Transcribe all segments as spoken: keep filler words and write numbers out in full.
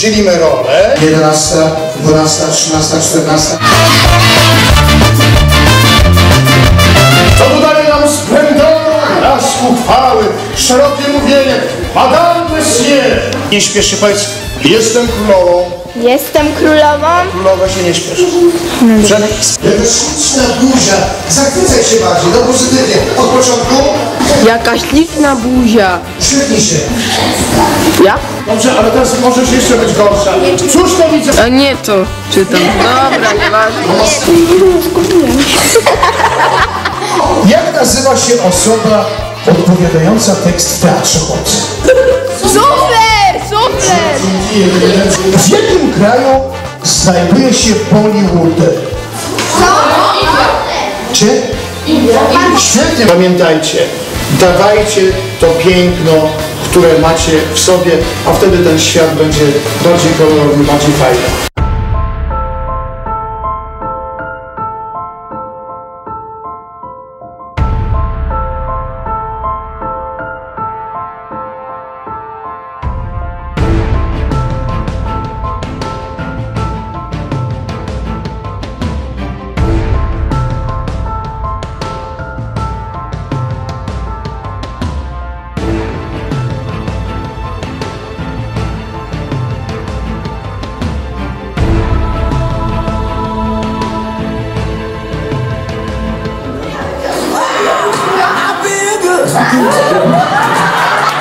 dzielimy rolę. jedenasta, dwunasta, trzynasta, czternasta. Co dodaje nam splendoru, blasku, chwały, szerokie mówienie. Madame Monsieur! Nie śpiesz się, powiedz, jestem królową. Jestem królową. Królowa się nie śpieszy. Przepis. Jakaś śliczna buzia. Zachwycaj się bardziej, no pozytywnie. Od początku? Jakaś liczna buzia. Uśmiechnij się. Ja? Dobrze, ale teraz możesz jeszcze być gorsza. Cóż to widzę? A nie to czytam. Dobra, nieważne. Jak nazywa się osoba odpowiadająca tekst w teatrze mocy? Super! Super! W jakim kraju znajduje się Bollywood? Gdzie? Świetnie. Pamiętajcie, dawajcie to piękno, które macie w sobie, a wtedy ten świat będzie bardziej kolorowy, bardziej fajny.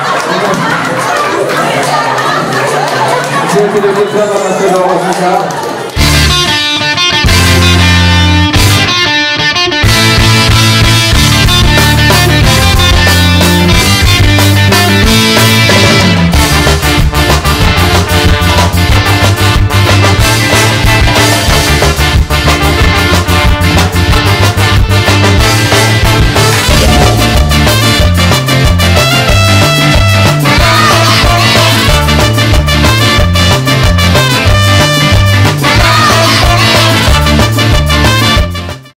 Dzięki wielkie dla naszego